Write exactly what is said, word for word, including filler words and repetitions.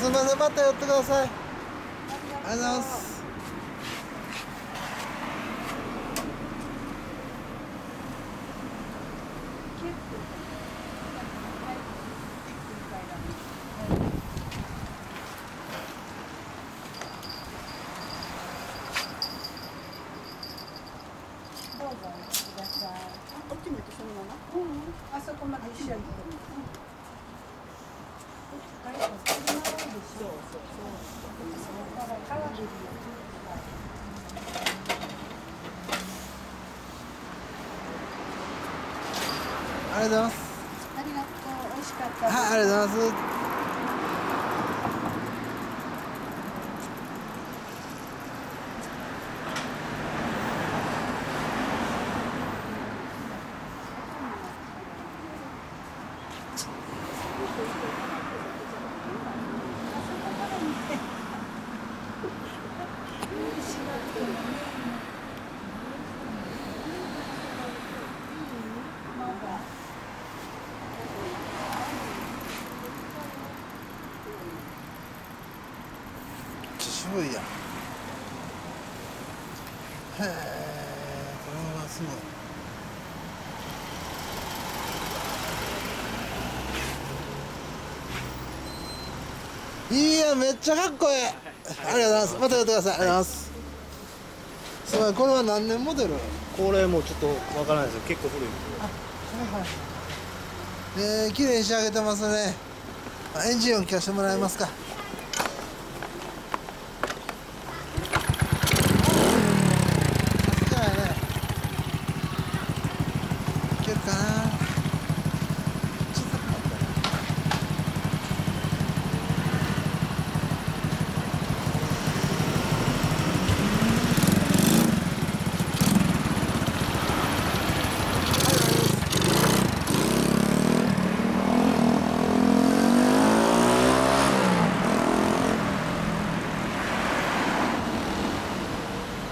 すみません、また寄ってください。ありがとうございます。 どうぞお待ちください。こっち向いてそのまま。うん、あそこまで一緒に。そうそうそう。だから川で。 ありがとうございます。 ありがとう、美味しかった。 はい、ありがとうございます。渋いやん。へえ、これはすごい。いや、めっちゃかっこいい。ありがとうございます。また寄ってください。ありがとうございます。すごい、これは何年モデル？ これもちょっとわからないですけど、結構古いんですよ。 あ、はいはい。えー、綺麗に仕上げてますね。エンジン音聞かせてもらえますか。